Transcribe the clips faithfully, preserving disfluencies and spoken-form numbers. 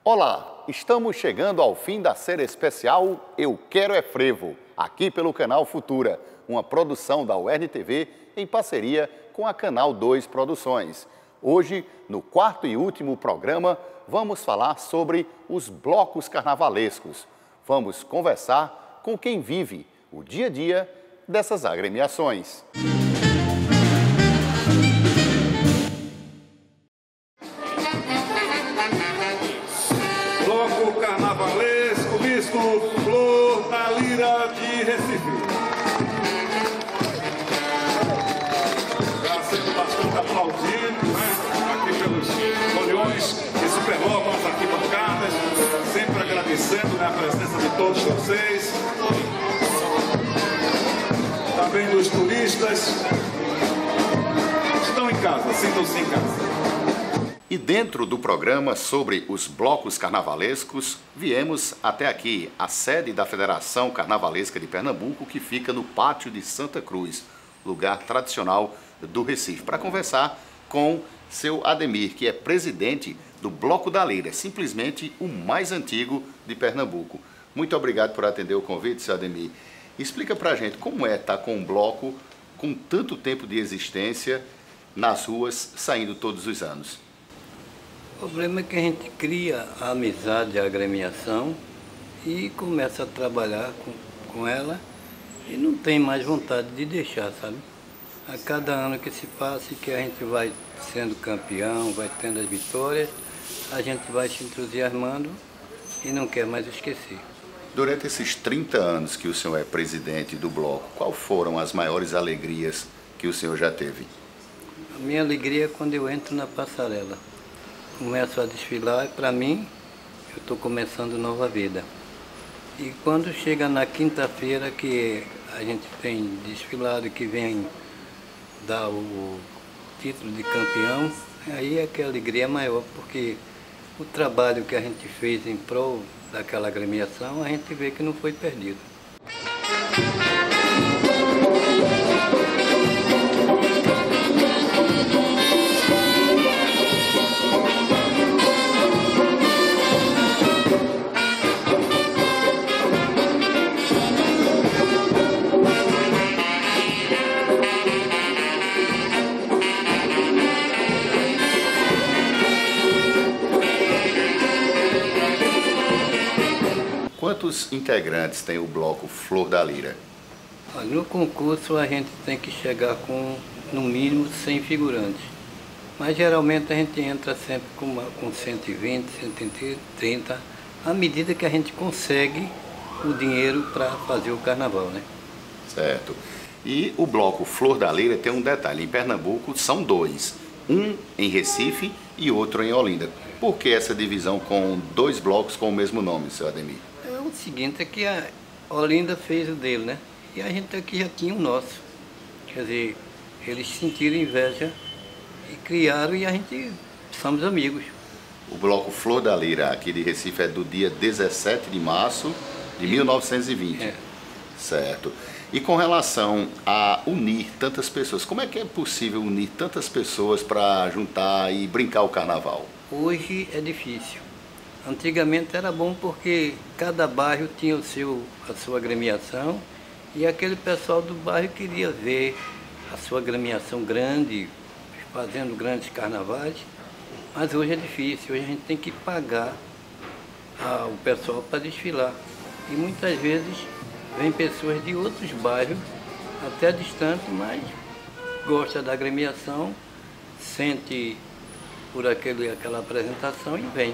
Olá, estamos chegando ao fim da série especial Eu Quero é Frevo, aqui pelo Canal Futura, uma produção da U E R N T V em parceria com a Canal dois Produções. Hoje, no quarto e último programa, vamos falar sobre os blocos carnavalescos. Vamos conversar com quem vive o dia a dia dessas agremiações. Bloco carnavalesco visto Flor da Lira de Recife. Está sendo bastante aplaudido, né? Aqui pelos foliões que superlocam as arquibancadas, sempre agradecendo, né, a presença de todos vocês, também dos turistas. Estão em casa, sintam-se em casa. E dentro do programa sobre os blocos carnavalescos, viemos até aqui, a sede da Federação Carnavalesca de Pernambuco, que fica no Pátio de Santa Cruz, lugar tradicional do Recife, para conversar com seu Ademir, que é presidente do Bloco da Lira, simplesmente o mais antigo de Pernambuco. Muito obrigado por atender o convite, seu Ademir. Explica pra gente como é estar com um bloco com tanto tempo de existência nas ruas, saindo todos os anos. O problema é que a gente cria a amizade, a agremiação e começa a trabalhar com, com ela e não tem mais vontade de deixar, sabe? A cada ano que se passa e que a gente vai sendo campeão, vai tendo as vitórias, a gente vai se entusiasmando e não quer mais esquecer. Durante esses trinta anos que o senhor é presidente do bloco, qual foram as maiores alegrias que o senhor já teve? A minha alegria é quando eu entro na passarela. Começo a desfilar e, para mim, eu estou começando nova vida. E quando chega na quinta-feira que a gente tem desfilado, que vem dar o título de campeão, aí é que a alegria é maior, porque o trabalho que a gente fez em prol daquela agremiação, a gente vê que não foi perdido. Quantos integrantes tem o bloco Flor da Lira? No concurso a gente tem que chegar com, no mínimo, cem figurantes. Mas geralmente a gente entra sempre com, uma, com cento e vinte, cento e trinta, à medida que a gente consegue o dinheiro para fazer o carnaval, né? Certo. E o bloco Flor da Lira tem um detalhe, em Pernambuco são dois, um em Recife e outro em Olinda. Por que essa divisão com dois blocos com o mesmo nome, seu Ademir? É o seguinte, é que a Olinda fez o dele, né? E a gente aqui já tinha o nosso. Quer dizer, eles sentiram inveja e criaram e a gente somos amigos. O bloco Flor da Lira aqui de Recife é do dia dezessete de março de mil novecentos e vinte. É. Certo. E com relação a unir tantas pessoas, como é que é possível unir tantas pessoas para juntar e brincar o carnaval? Hoje é difícil. Antigamente era bom porque cada bairro tinha o seu, a sua agremiação e aquele pessoal do bairro queria ver a sua agremiação grande, fazendo grandes carnavais, mas hoje é difícil, hoje a gente tem que pagar a, o pessoal para desfilar. E muitas vezes vem pessoas de outros bairros, até distante, mas gosta da agremiação, sente por aquele, aquela apresentação e vem.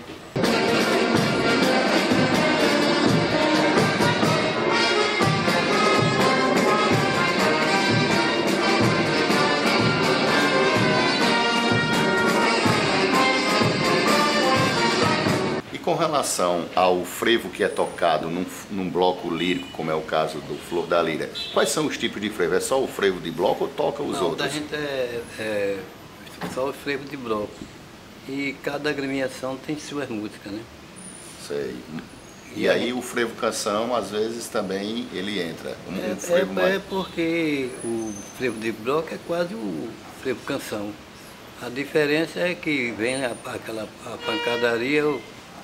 E com relação ao frevo que é tocado num, num bloco lírico, como é o caso do Flor da Lira, quais são os tipos de frevo? É só o frevo de bloco ou toca os Não, outros? Da gente é, é só o frevo de bloco. E cada agremiação tem suas músicas, né? Sei. E aí o frevo canção, às vezes, também ele entra. Um, É, um frevo é, mais... é porque o frevo de bloco é quase o frevo canção. A diferença é que vem a, aquela a pancadaria,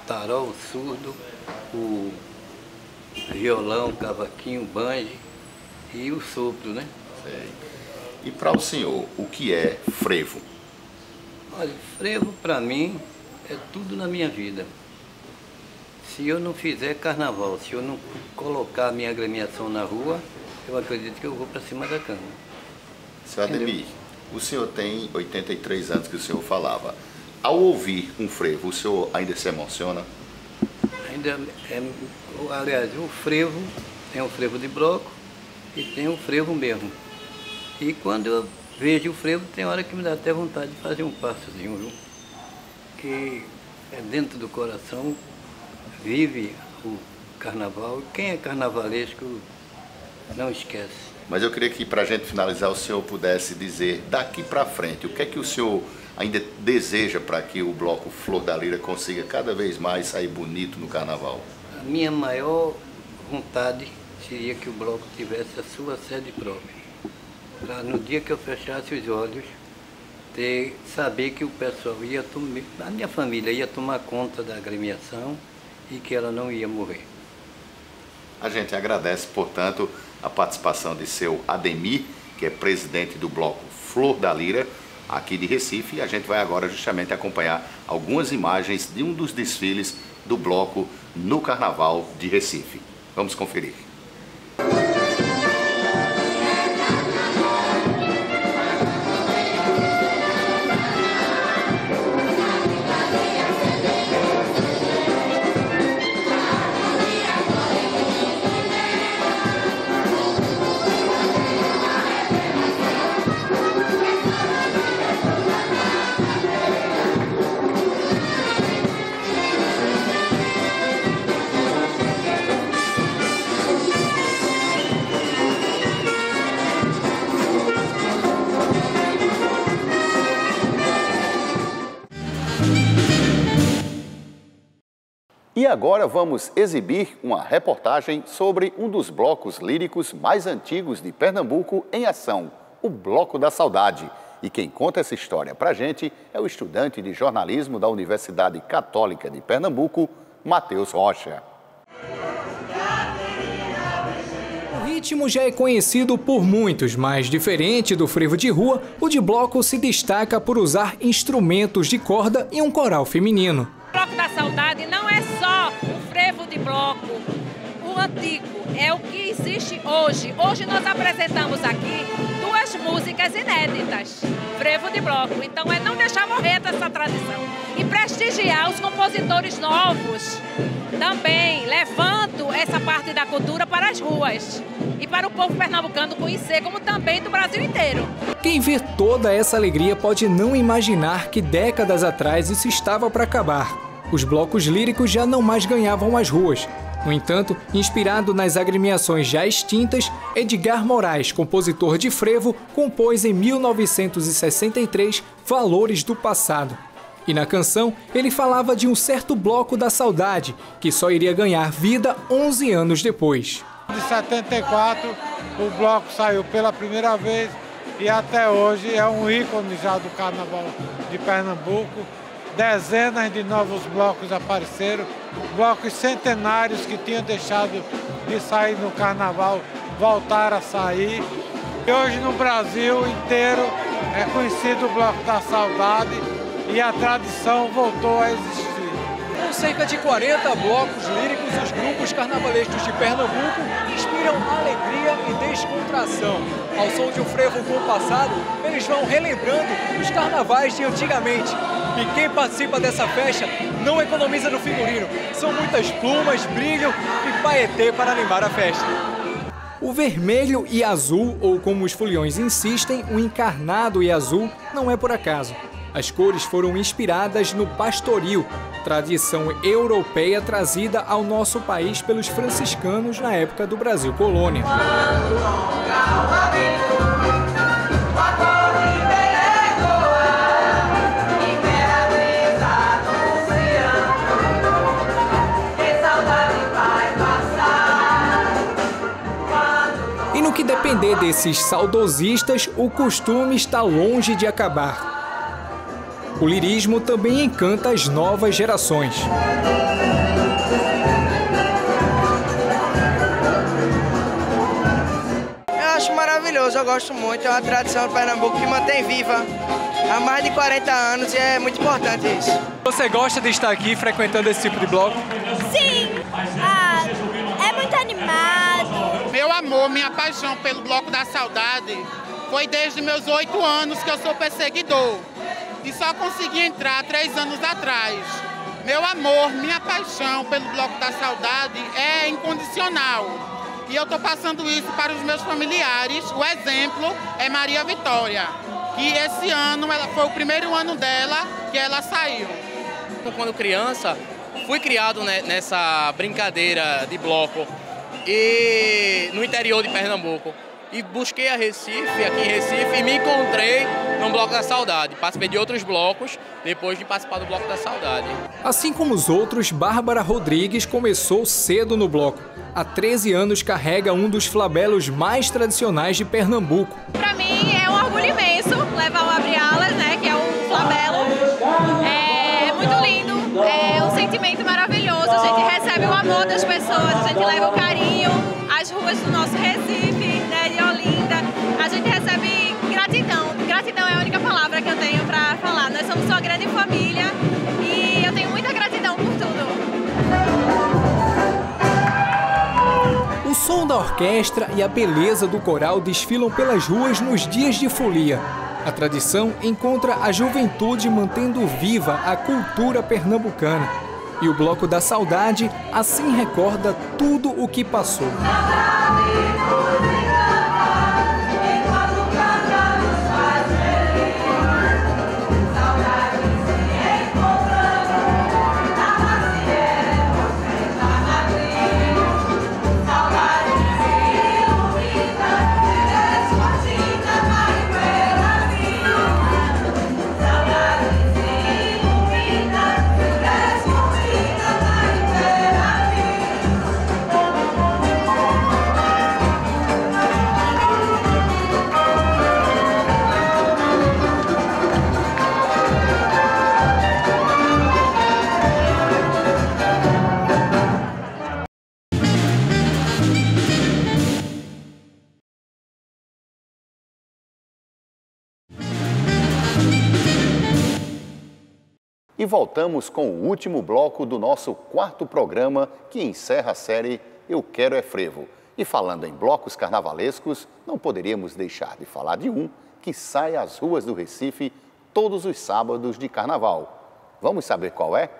tarol, o surdo, o violão, o cavaquinho, o banjo e o sopro, né? Sei. E para o senhor, o que é frevo? Olha, frevo para mim é tudo na minha vida. Se eu não fizer carnaval, se eu não colocar a minha agremiação na rua, eu acredito que eu vou para cima da cama. Seu Ademir, o senhor tem oitenta e três anos que o senhor falava. Ao ouvir um frevo, o senhor ainda se emociona? Ainda é, aliás, o frevo, tem um frevo de bloco e tem um frevo mesmo. E quando eu vejo o frevo, tem hora que me dá até vontade de fazer um passozinho, viu? Que é dentro do coração, vive o carnaval. Quem é carnavalesco não esquece. Mas eu queria que, para a gente finalizar, o senhor pudesse dizer, daqui para frente, o que é que o senhor ainda deseja para que o Bloco Flor da Lira consiga cada vez mais sair bonito no carnaval? A minha maior vontade seria que o Bloco tivesse a sua sede própria. Para no dia que eu fechasse os olhos, ter, saber que o pessoal ia tomar, a minha família ia tomar conta da agremiação e que ela não ia morrer. A gente agradece, portanto, a participação de seu Ademir, que é presidente do Bloco Flor da Lira, aqui de Recife, e a gente vai agora justamente acompanhar algumas imagens de um dos desfiles do bloco no Carnaval de Recife. Vamos conferir. E agora vamos exibir uma reportagem sobre um dos blocos líricos mais antigos de Pernambuco em ação, o Bloco da Saudade. E quem conta essa história pra gente é o estudante de jornalismo da Universidade Católica de Pernambuco, Matheus Rocha. O ritmo já é conhecido por muitos, mas diferente do frevo de rua, o de bloco se destaca por usar instrumentos de corda e um coral feminino. O Bloco da Saudade não é só o frevo de bloco, o antigo, é o que existe hoje. Hoje nós apresentamos aqui duas músicas inéditas, frevo de bloco. Então é não deixar morrer essa tradição e prestigiar os compositores novos, também levando essa parte da cultura para as ruas e para o povo pernambucano conhecer, como também do Brasil inteiro. Quem vê toda essa alegria pode não imaginar que décadas atrás isso estava para acabar. Os blocos líricos já não mais ganhavam as ruas. No entanto, inspirado nas agremiações já extintas, Edgar Moraes, compositor de frevo, compôs em mil novecentos e sessenta e três Valores do Passado. E na canção, ele falava de um certo bloco da saudade, que só iria ganhar vida onze anos depois. Em setenta e quatro, o bloco saiu pela primeira vez e até hoje é um ícone já do Carnaval de Pernambuco. Dezenas de novos blocos apareceram, blocos centenários que tinham deixado de sair no Carnaval voltaram a sair. E hoje no Brasil inteiro é conhecido o Bloco da Saudade e a tradição voltou a existir. Com cerca de quarenta blocos líricos, os grupos carnavalescos de Pernambuco inspiram alegria e descontração. Ao som de um frevo compassado, eles vão relembrando os carnavais de antigamente. E quem participa dessa festa não economiza no figurino. São muitas plumas, brilho e paetê para animar a festa. O vermelho e azul, ou como os foliões insistem, o encarnado e azul, não é por acaso. As cores foram inspiradas no pastoril, tradição europeia trazida ao nosso país pelos franciscanos na época do Brasil colônia. E no que depender desses saudosistas, o costume está longe de acabar. O lirismo também encanta as novas gerações. maravilhoso, eu gosto muito, é uma tradição do Pernambuco que mantém viva há mais de quarenta anos e é muito importante isso. Você gosta de estar aqui frequentando esse tipo de bloco? Sim, ah, é muito animado. Meu amor, minha paixão pelo Bloco da Saudade foi desde meus oito anos que eu sou perseguidor e só consegui entrar três anos atrás. Meu amor, minha paixão pelo Bloco da Saudade é incondicional. E eu estou passando isso para os meus familiares. O exemplo é Maria Vitória, que esse ano ela, foi o primeiro ano dela que ela saiu. Quando criança, fui criado nessa brincadeira de bloco e no interior de Pernambuco. E busquei a Recife, aqui em Recife, e me encontrei no Bloco da Saudade. Participei de outros blocos, depois de participar do Bloco da Saudade. Assim como os outros, Bárbara Rodrigues começou cedo no bloco. Há treze anos carrega um dos flabelos mais tradicionais de Pernambuco. Para mim é um orgulho imenso levar o Abre-Alas, né, que é um flabelo. É muito lindo, é um sentimento maravilhoso. A gente recebe o amor das pessoas, a gente leva o carinho às ruas do nosso Recife, né, de Olinda. A gente recebe gratidão. Gratidão é a única palavra que eu tenho para falar. Nós somos uma grande família e eu tenho muita gratidão por tudo. O som da orquestra e a beleza do coral desfilam pelas ruas nos dias de folia. A tradição encontra a juventude mantendo viva a cultura pernambucana. E o Bloco da Saudade assim recorda tudo o que passou. E voltamos com o último bloco do nosso quarto programa, que encerra a série Eu Quero é Frevo. E falando em blocos carnavalescos, não poderíamos deixar de falar de um que sai às ruas do Recife todos os sábados de carnaval. Vamos saber qual é?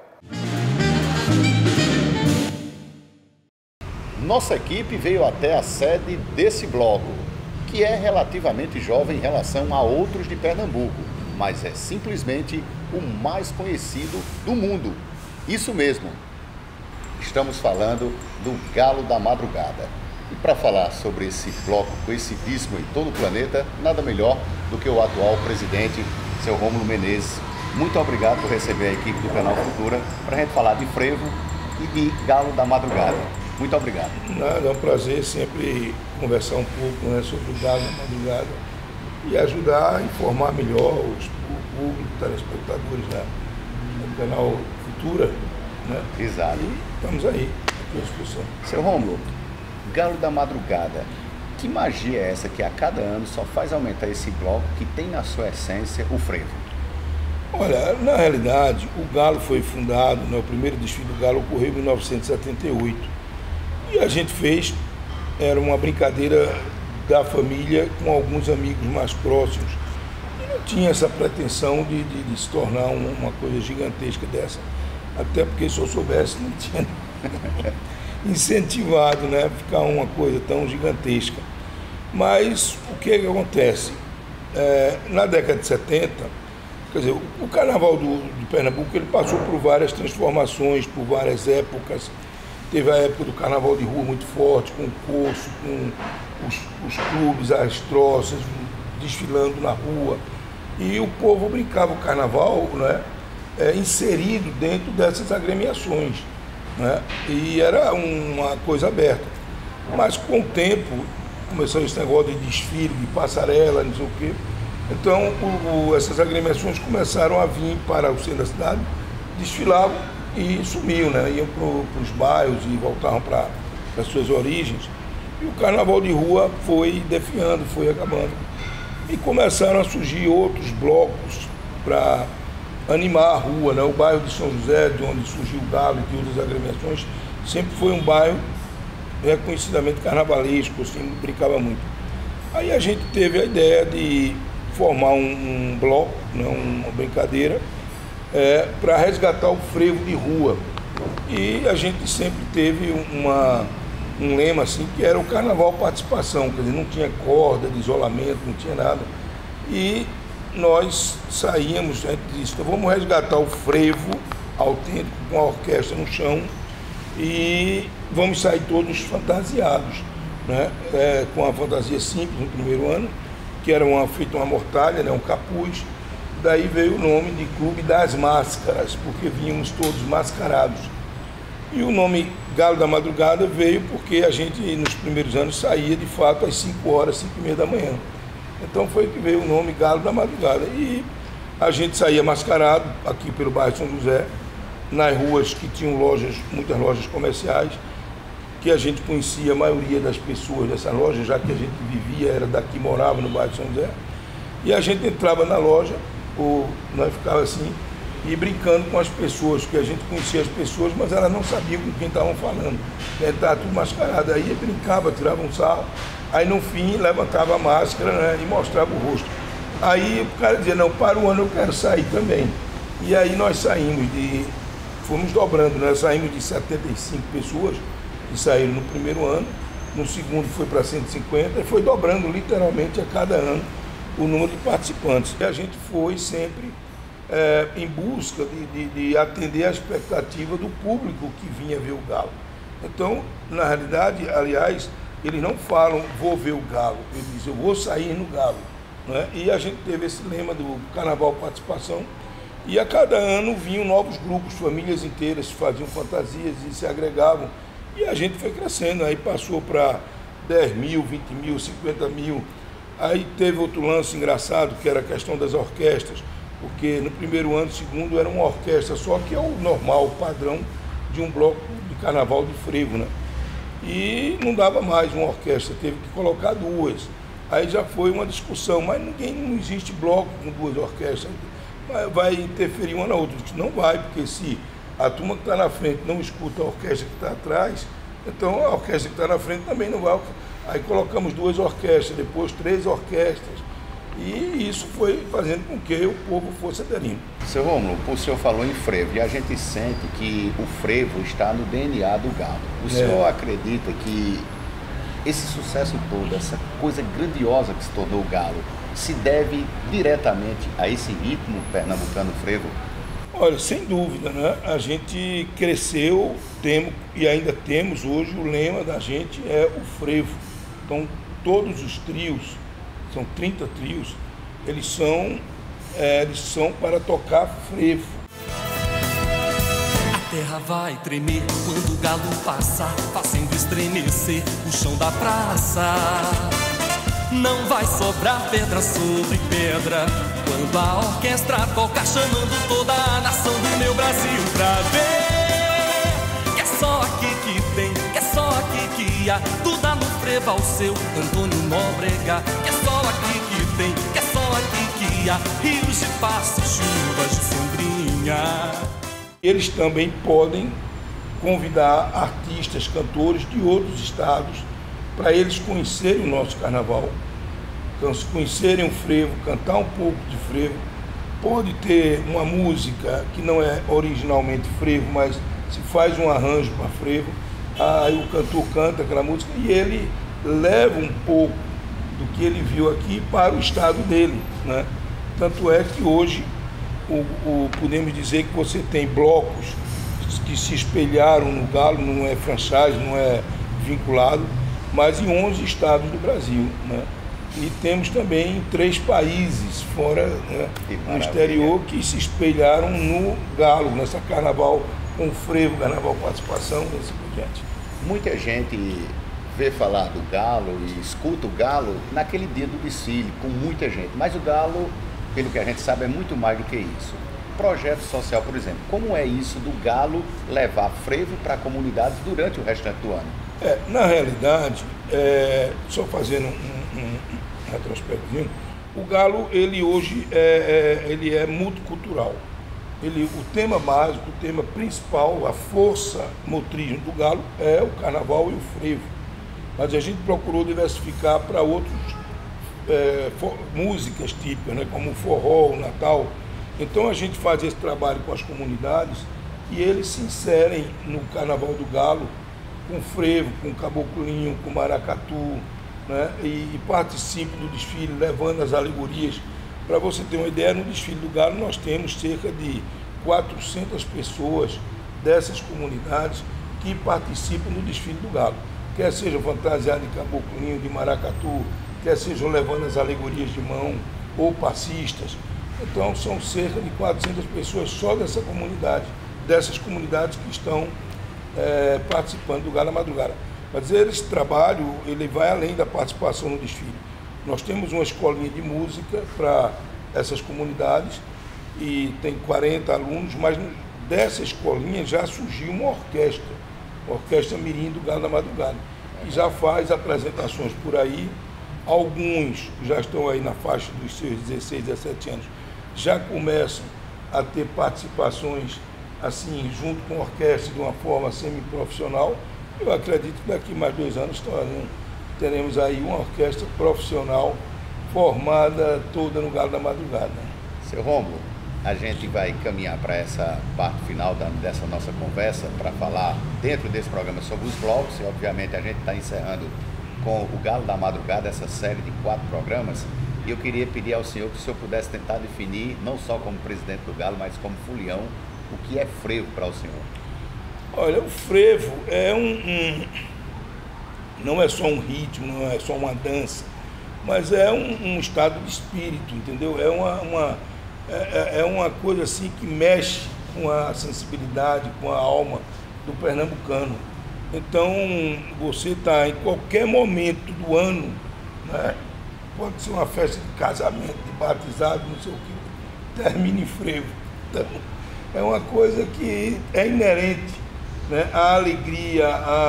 Nossa equipe veio até a sede desse bloco, que é relativamente jovem em relação a outros de Pernambuco, mas é simplesmente o mais conhecido do mundo. Isso mesmo, estamos falando do Galo da Madrugada. E para falar sobre esse bloco conhecidíssimo em todo o planeta, nada melhor do que o atual presidente, seu Rômulo Menezes. Muito obrigado por receber a equipe do Canal Cultura para a gente falar de frevo e de Galo da Madrugada. Muito obrigado. Nada, é um prazer sempre conversar um pouco, né, sobre o Galo da Madrugada e ajudar a informar melhor os, o público, telespectadores, né, do Canal Cultura, né? Exato. E estamos aí, à disposição. Seu Rômulo, Galo da Madrugada, que magia é essa que a cada ano só faz aumentar esse bloco que tem na sua essência o frevo? Olha, na realidade, o Galo foi fundado, né, o primeiro desfile do Galo ocorreu em mil novecentos e setenta e oito. E a gente fez, era uma brincadeira da família com alguns amigos mais próximos. E não tinha essa pretensão de, de, de se tornar um, uma coisa gigantesca dessa. Até porque se eu soubesse, não tinha incentivado, né, ficar uma coisa tão gigantesca. Mas o que, que acontece? É, na década de setenta, quer dizer, o, o carnaval do, de Pernambuco ele passou por várias transformações, por várias épocas. Teve a época do carnaval de rua muito forte, com o curso, com os, os clubes, as troças, desfilando na rua. E o povo brincava o carnaval, né, é, inserido dentro dessas agremiações, né, e era uma coisa aberta. Mas com o tempo, começou esse negócio de desfile, de passarela, não sei o quê. Então, o, o, essas agremiações começaram a vir para o centro da cidade, desfilavam e sumiam, né? Iam para os bairros e voltavam para as suas origens. E o carnaval de rua foi definhando, foi acabando. E começaram a surgir outros blocos para animar a rua, né? O bairro de São José, de onde surgiu o Galo e de outras agremiações, sempre foi um bairro reconhecidamente carnavalesco, assim, brincava muito. Aí a gente teve a ideia de formar um, um bloco, né? Uma brincadeira, é, para resgatar o frevo de rua. E a gente sempre teve uma, um lema assim, que era o carnaval participação, quer dizer, não tinha corda de isolamento, não tinha nada. E nós saímos, a gente disse, então vamos resgatar o frevo autêntico com a orquestra no chão e vamos sair todos fantasiados, né? É, com a fantasia simples no primeiro ano, que era uma, feita uma mortalha, né? Um capuz. Daí veio o nome de Clube das Máscaras, porque vínhamos todos mascarados. E o nome Galo da Madrugada veio porque a gente, nos primeiros anos, saía de fato às cinco horas, cinco e meia da manhã. Então foi que veio o nome Galo da Madrugada. E a gente saía mascarado aqui pelo bairro de São José, nas ruas que tinham lojas, muitas lojas comerciais, que a gente conhecia a maioria das pessoas dessa loja, já que a gente vivia, era daqui, morava no bairro de São José. E a gente entrava na loja, ou nós ficava assim, e brincando com as pessoas, porque a gente conhecia as pessoas, mas elas não sabiam com quem estavam falando. Estava tudo mascarado. Aí brincava, tirava um sarro, aí no fim levantava a máscara, né, e mostrava o rosto. Aí o cara dizia, não, para o ano eu quero sair também. E aí nós saímos de, fomos dobrando, né, saímos de setenta e cinco pessoas, que saíram no primeiro ano, no segundo foi para cento e cinquenta, e foi dobrando literalmente a cada ano o número de participantes. E a gente foi sempre é, em busca de, de, de atender a expectativa do público que vinha ver o Galo. Então, na realidade, aliás, eles não falam, vou ver o Galo, eles dizem, eu vou sair no Galo. Né? E a gente teve esse lema do Carnaval Participação, e a cada ano vinham novos grupos, famílias inteiras faziam fantasias e se agregavam. E a gente foi crescendo, aí passou para dez mil, vinte mil, cinquenta mil. Aí teve outro lance engraçado, que era a questão das orquestras, porque no primeiro ano, segundo, era uma orquestra só, que é o normal, o padrão de um bloco de carnaval de frevo, né? E não dava mais uma orquestra, teve que colocar duas. Aí já foi uma discussão, mas ninguém, não existe bloco com duas orquestras, vai interferir uma na outra. Não vai, porque se a turma que está na frente não escuta a orquestra que está atrás, então a orquestra que está na frente também não vai. Aí colocamos duas orquestras, depois três orquestras, e isso foi fazendo com que o povo fosse aderindo. Seu Rômulo, o senhor falou em frevo, e a gente sente que o frevo está no D N A do Galo. O é. senhor acredita que esse sucesso todo, essa coisa grandiosa que se tornou o Galo, se deve diretamente a esse ritmo pernambucano frevo? Olha, sem dúvida, né? A gente cresceu, temos, e ainda temos hoje, o lema da gente é o frevo. Então, todos os trios, são trinta trios, eles são, é, eles são para tocar frevo. A terra vai tremer quando o galo passar, fazendo estremecer o chão da praça. Não vai sobrar pedra sobre pedra quando a orquestra tocar, chamando toda a nação do meu Brasil pra ver. Que é só aqui que tem, que é só aqui que há, tudo dá no frevo ao seu Antônio Nóbrega. Que é só aqui que tem, que é só aqui que há, rios de passo, chuvas de sombrinha. Eles também podem convidar artistas, cantores de outros estados para eles conhecerem o nosso carnaval. Então, se conhecerem o frevo, cantar um pouco de frevo, pode ter uma música que não é originalmente frevo, mas se faz um arranjo para frevo, aí o cantor canta aquela música e ele leva um pouco do que ele viu aqui para o estado dele, né? Tanto é que hoje o, o, podemos dizer que você tem blocos que se espelharam no Galo, não é franchise, não é vinculado, mas em onze estados do Brasil, né? E temos também em três países fora, né, no exterior, que se espelharam no Galo, nessa carnaval com frevo, carnaval participação, e assim por diante. Muita gente vê falar do Galo e escuta o Galo naquele dia do desfile, com muita gente, mas o Galo, pelo que a gente sabe, é muito mais do que isso. Projeto social, por exemplo, como é isso do Galo levar frevo para comunidades durante o restante do ano? É, na realidade, é, só fazendo um, um, um retrospectivo, o Galo, ele hoje é, é, ele é multicultural. Ele, o tema básico, o tema principal, a força motriz do Galo é o carnaval e o frevo. Mas a gente procurou diversificar para outras é, músicas típicas, né, como o forró, o Natal. Então a gente faz esse trabalho com as comunidades e eles se inserem no Carnaval do Galo com frevo, com caboclinho, com maracatu, né, e, e participam do desfile, levando as alegorias. Para você ter uma ideia, no desfile do Galo nós temos cerca de quatrocentas pessoas dessas comunidades que participam do desfile do Galo. Quer sejam fantasiados de caboclinho, de maracatu, quer sejam levando as alegorias de mão, ou passistas. Então são cerca de quatrocentas pessoas só dessa comunidade, dessas comunidades que estão é, participando do Galo da Madrugada. Mas esse trabalho ele vai além da participação no desfile. Nós temos uma escolinha de música para essas comunidades e tem quarenta alunos, mas dessa escolinha já surgiu uma orquestra, a Orquestra Mirim do Galo da Madrugada, que já faz apresentações por aí. Alguns já estão aí na faixa dos seus dezesseis, dezessete anos, já começam a ter participações assim, junto com a orquestra, de uma forma semi-profissional. Eu acredito que daqui mais dois anos teremos aí uma orquestra profissional formada toda no Galo da Madrugada. Seu Rômulo, a gente vai caminhar para essa parte final da, dessa nossa conversa para falar dentro desse programa sobre os blocos e obviamente a gente está encerrando com o Galo da Madrugada, essa série de quatro programas, e eu queria pedir ao senhor que o senhor pudesse tentar definir, não só como presidente do Galo, mas como folião, o que é frevo para o senhor. Olha, o frevo é um, um não é só um ritmo, não é só uma dança, mas é um, um estado de espírito, entendeu? É uma, uma, é, é uma coisa assim que mexe com a sensibilidade, com a alma do pernambucano. Então, você está em qualquer momento do ano, né? Pode ser uma festa de casamento, de batizado, não sei o que, termina em frevo. Então, é uma coisa que é inerente, né? A alegria,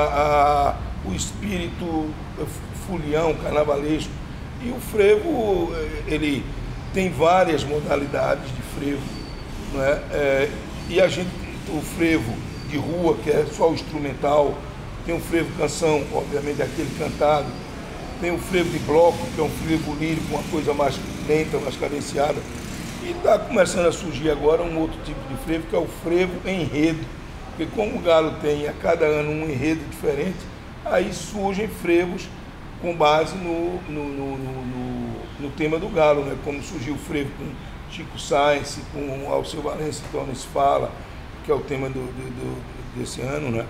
a, a, o espírito folião, carnavalesco. E o frevo, ele tem várias modalidades de frevo, né? É, e a gente, o frevo de rua, que é só o instrumental, tem o frevo canção, obviamente aquele cantado, tem o frevo de bloco, que é um frevo lírico, uma coisa mais lenta, mais cadenciada. E está começando a surgir agora um outro tipo de frevo, que é o frevo enredo. Porque como o Galo tem a cada ano um enredo diferente, aí surgem frevos com base no, no, no, no, no tema do Galo, né? Como surgiu o frevo com Chico Sainz, com Alceu Valença, então não se fala, que é o tema do, do, do, desse ano, né?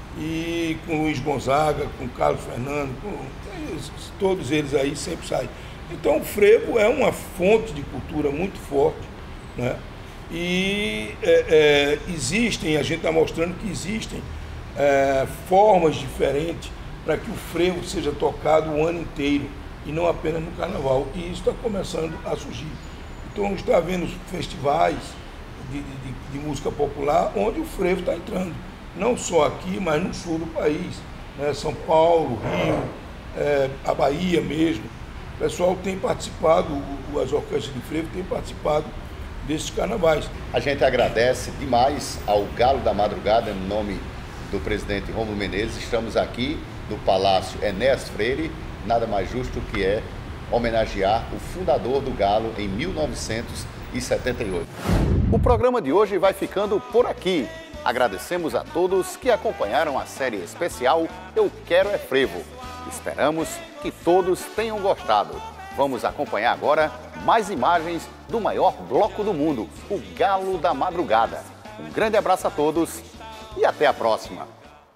E com Luiz Gonzaga, com Carlos Fernando, com, todos eles aí sempre saem. Então o frevo é uma fonte de cultura muito forte, né? E é, é, existem, a gente está mostrando que existem é, formas diferentes para que o frevo seja tocado o ano inteiro e não apenas no carnaval. E isso está começando a surgir. Então está havendo festivais de, de, de música popular onde o frevo está entrando. Não só aqui, mas no sul do país, né? São Paulo, Rio, é, a Bahia mesmo. O pessoal tem participado, as orquestras de frevo têm participado desses carnavais. A gente agradece demais ao Galo da Madrugada, em nome do presidente Rômulo Menezes. Estamos aqui no Palácio Enéas Freire, nada mais justo que é homenagear o fundador do Galo em mil novecentos e setenta e oito. O programa de hoje vai ficando por aqui. Agradecemos a todos que acompanharam a série especial Eu Quero é Frevo. Esperamos que todos tenham gostado. Vamos acompanhar agora mais imagens do maior bloco do mundo, o Galo da Madrugada. Um grande abraço a todos e até a próxima.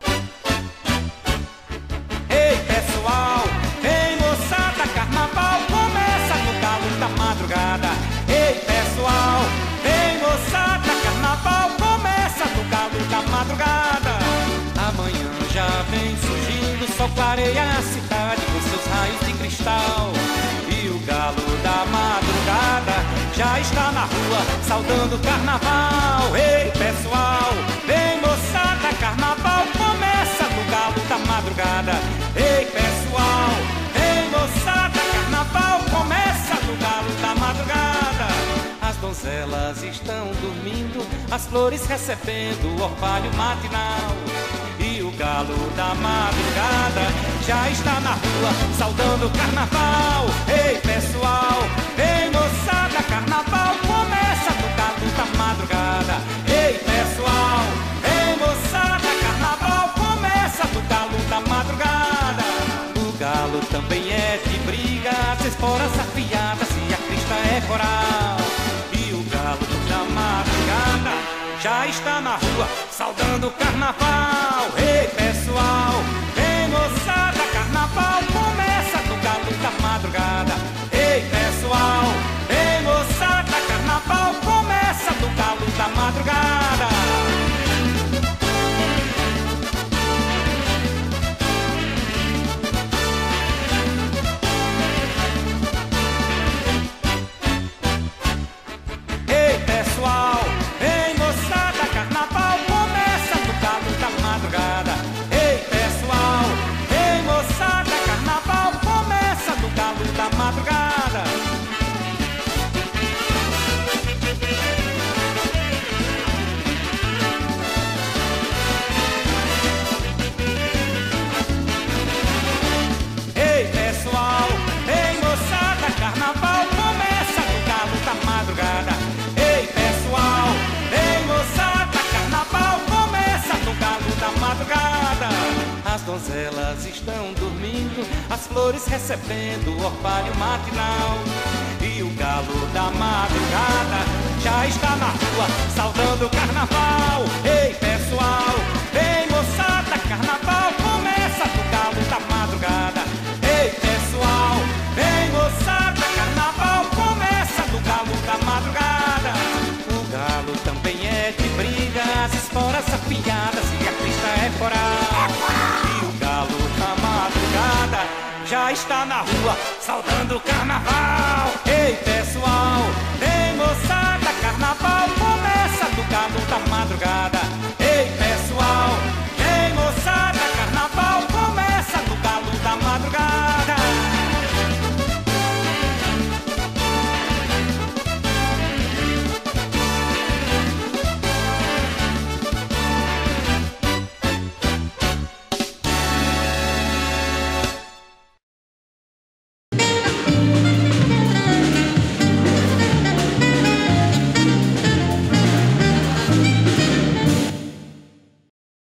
Ei, pessoal, vem moçada, carnaval começa no Galo da Madrugada. Ei, pessoal, vem moçada, carnaval começa no Galo da Madrugada. Amanhã já vem surgindo, o sol clareia a cidade com seus raios de cristal. E o Galo da Madrugada já está na rua saudando o carnaval. Ei, pessoal, vem moçada, carnaval começa no Galo da Madrugada. madrugada. Ei, pessoal, ei, moçada, carnaval começa no galo da madrugada. As donzelas estão dormindo, as flores recebendo o orvalho matinal. E o galo da madrugada já está na rua saudando o carnaval. Ei, pessoal, ei, moçada, carnaval começa no galo da madrugada. Ei, pessoal, ei, moçada, carnaval começa no galo da madrugada. O galo também é de briga, as esporas afiadas e a crista é coral. E o galo da madrugada já está na rua saudando o carnaval. Ei, pessoal, ei, moçada, carnaval começa no galo da madrugada. Ei, pessoal, ei, moçada, carnaval começa no galo da madrugada. Ei, pessoal, ei, moçada, carnaval começa no galo da madrugada. Ei, pessoal, ei, moçada, carnaval começa no galo da madrugada. Ei, pessoal, ei, moçada, carnaval começa no galo da madrugada. Ei, pessoal, ei, moçada, carnaval começa no galo da madrugada. As donzelas estão dormindo, as flores recebendo o orvalho matinal. E o galo da madrugada já está na rua saudando o carnaval. Ei, pessoal, ei, moçada, carnaval começa no galo da madrugada. Ei, pessoal, ei, moçada, carnaval começa no galo da madrugada. O galo também é de briga, as esporas afiadas e a crista é coral. E o galo da madrugada já está na rua saudando o carnaval.